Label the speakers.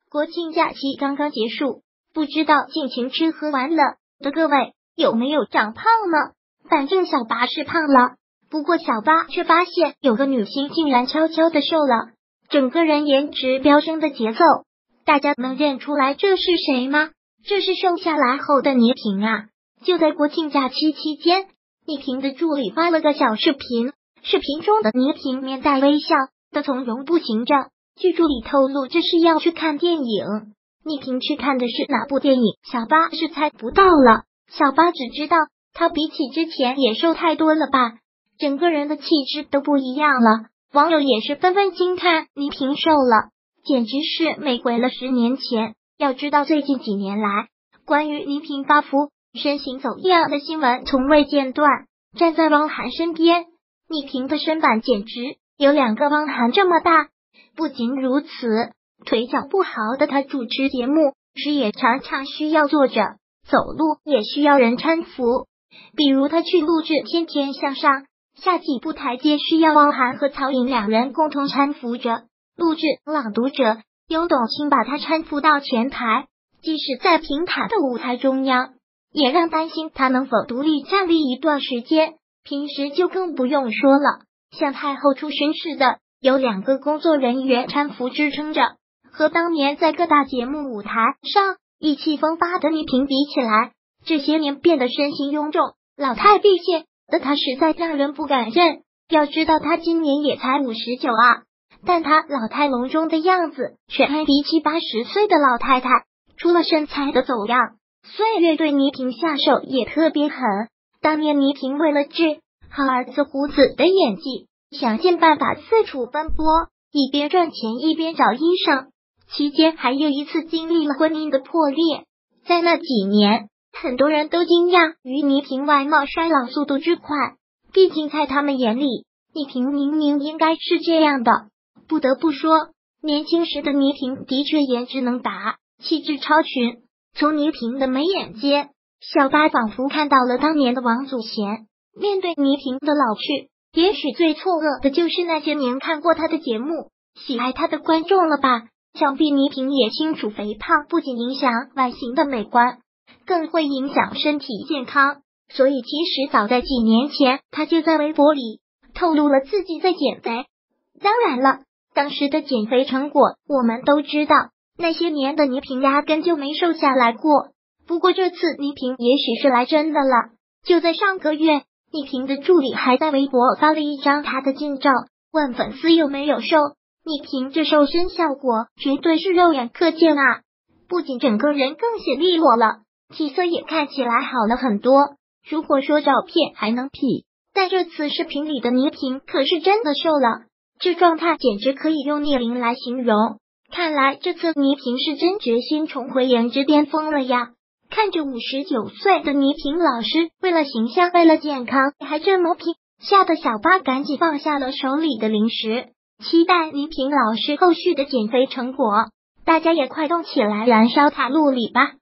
Speaker 1: 国庆假期刚刚结束，不知道尽情吃喝玩乐的各位有没有长胖呢？反正小八是胖了，不过小八却发现有个女星竟然悄悄的瘦了，整个人颜值飙升的节奏，大家能认出来这是谁吗？这是瘦下来后的倪萍啊！就在国庆假期期间，倪萍的助理发了个小视频，视频中的倪萍面带微笑的从容步行着。据助理透露，这是要去看电影。倪萍去看的是哪部电影？小八是猜不到了。小八只知道她比起之前也瘦太多了吧，整个人的气质都不一样了。网友也是纷纷惊叹倪萍瘦了，简直是美回了10年前。要知道最近几年来，关于倪萍发福、身形走样的新闻从未间断。站在汪涵身边，倪萍的身板简直有2个汪涵这么大。不仅如此，腿脚不好的她主持节目时也常常需要坐着，走路也需要人搀扶。比如她去录制《天天向上》，下几步台阶需要汪涵和曹颖2人共同搀扶着。录制《朗读者》，由董卿把她搀扶到前台，即使在平坦的舞台中央，也让担心她能否独立站立一段时间。平时就更不用说了，像太后出巡似的，有2个工作人员搀扶支撑着。和当年在各大节目舞台上意气风发的倪萍比起来，这些年变得身形臃肿、老态毕现的她实在让人不敢认。要知道她今年也才59啊，但她老态龙钟的样子却还比7、80岁的老太太。除了身材的走样，岁月对倪萍下手也特别狠。当年倪萍为了治好儿子胡子的演技，想尽办法四处奔波，一边赚钱一边找医生，期间还又一次经历了婚姻的破裂。在那几年，很多人都惊讶于倪萍外貌衰老速度之快，毕竟在他们眼里，倪萍明明应该是这样的。不得不说，年轻时的倪萍的确颜值能打，气质超群。从倪萍的眉眼间，小八仿佛看到了当年的王祖贤。面对倪萍的老去，也许最错愕的就是那些年看过她的节目、喜爱她的观众了吧。想必倪萍也清楚，肥胖不仅影响外形的美观，更会影响身体健康。所以其实早在几年前，她就在微博里透露了自己在减肥。当然了，当时的减肥成果我们都知道，那些年的倪萍压根就没瘦下来过。不过这次倪萍也许是来真的了。就在上个月，倪萍的助理还在微博发了一张她的近照，问粉丝有没有瘦。倪萍这瘦身效果绝对是肉眼可见啊！不仅整个人更显利落了，气色也看起来好了很多。如果说照片还能 P， 但这次视频里的倪萍可是真的瘦了，这状态简直可以用逆龄来形容。看来这次倪萍是真决心重回颜值巅峰了呀！看着59岁的倪萍老师，为了形象，为了健康，还这么拼，吓得小八赶紧放下了手里的零食，期待倪萍老师后续的减肥成果。大家也快动起来，燃烧卡路里吧！